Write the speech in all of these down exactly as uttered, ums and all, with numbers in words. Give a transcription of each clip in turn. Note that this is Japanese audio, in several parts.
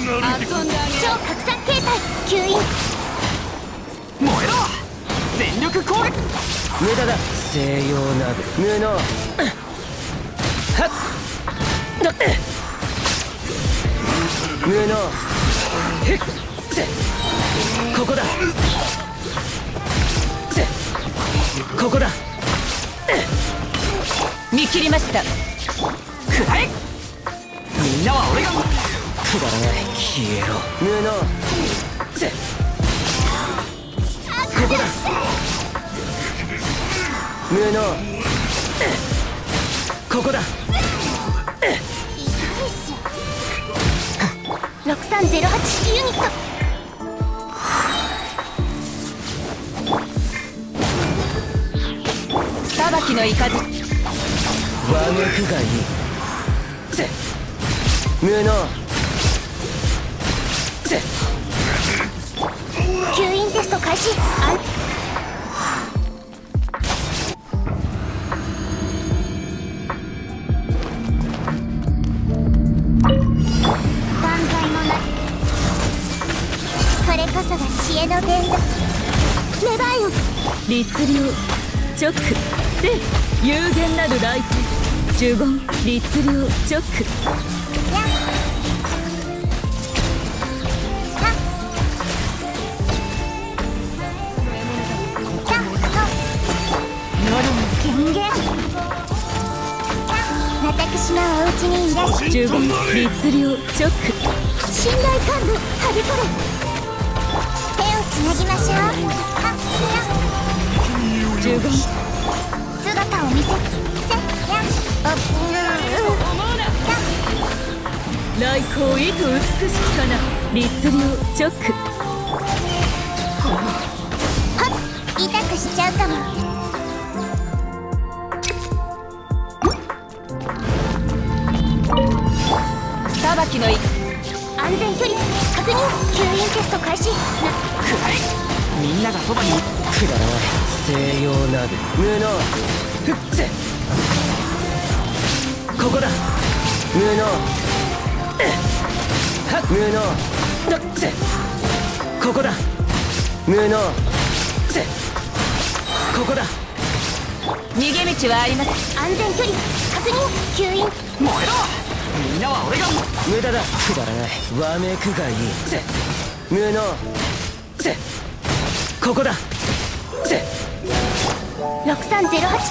超拡散形態吸引。 燃えろ全力攻撃。 無駄だ西洋ナブ無能。はっ無能。へっせここだせここだ。 見切りました。 くらえみんなは俺が。 くだらない消えろ無能。せここだ無能。ここだろくさんゼロはちユニット。裁きの雷。 わめくがいい。せ無能。せ吸引テスト開始。あこれこそが知恵の伝道。芽生えよ。 律令チョックせ有限なる来店呪言律令チョック。 やっ権限。私のお家にいらっしゃい。 呪言律令チョック。 信頼感度はびこれ。手をつなぎましょう。はっ呪言姿を見せせやおう来光意図美しきかな律令チョック。 はっ痛くしちゃうかも。 裁きの意。 安全距離確認。吸引テスト開始。なくらえみんながそばに。 くだらない西洋ナブ無能。ふっせここだ無能。はっ無能。だせここだ無能。せここだ逃げ道はあります。 安全距離確認。吸引。 燃えろみんなは俺が。 無駄だくだらないわめくがいい。せ無能。せここだせろくさんゼロはち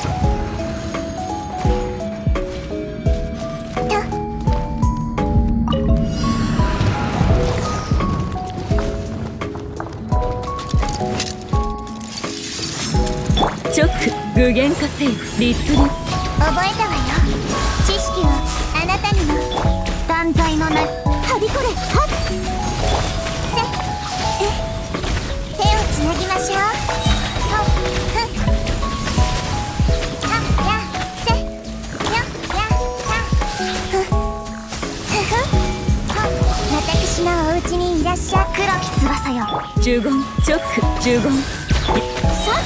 とチョック具現化せよ律令。 覚えたわよ。知識はあなたにも。断罪の名はびこれ。はっせえ手をつなぎましょう。ほっふっはっやせよやはふふふほっ私のお家にいらっしゃい。黒き翼よ。 呪言チョック呪言さ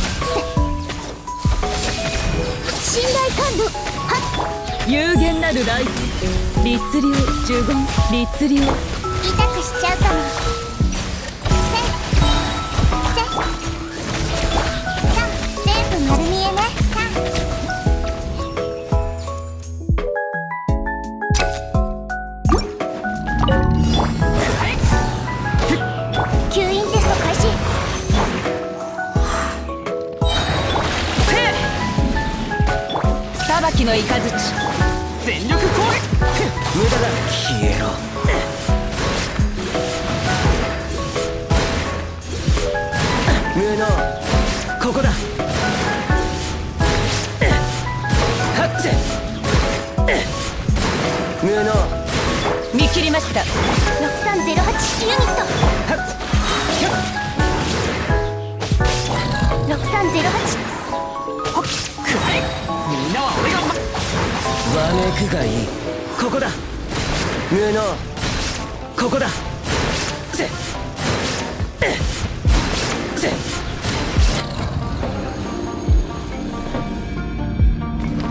せ信頼感度。はっ有限なる来店律令呪言律令。 痛くしちゃうかも。せせさ全部丸見えね。吸引テスト開始。 裁きの雷全力攻撃。 無駄だ消えろ無能。ここだはっせ無能。 見切りました。 ろくさんゼロはちユニット。 はっろくさんゼロはちほっくらえみんなは俺が。 わめくがいい。ここだ無能。ここだせせ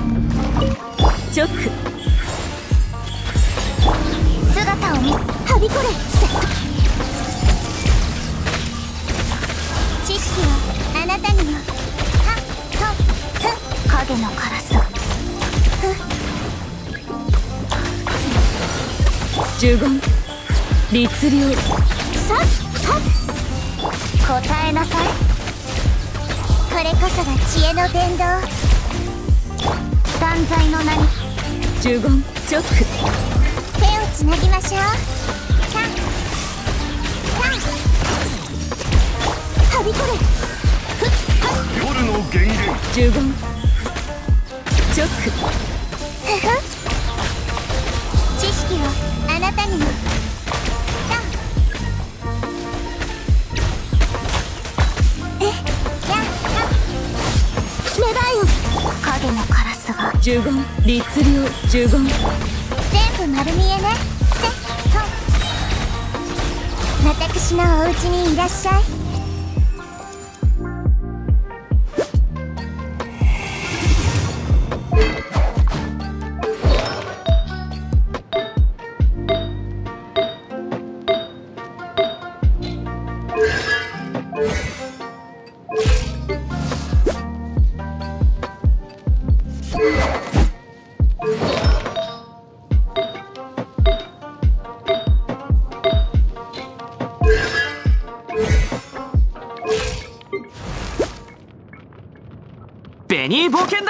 チョック姿を見はびここれセット。知識はあなたにも。はっとふ影の辛さ。 呪言律令さっはっ答えなさい。これこそが知恵の伝道。断罪の名に呪言チョック手をつなぎましょう。さんさんはびこれ。ふっはっ夜の源源。 呪言チョックふふ知識をあなたにも。さんえやは芽生えよ影のカラスが。 呪言律令呪言全部丸見えね。せっと私のお家にいらっしゃい。 ベニー冒険だ。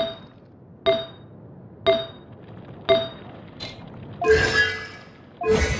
you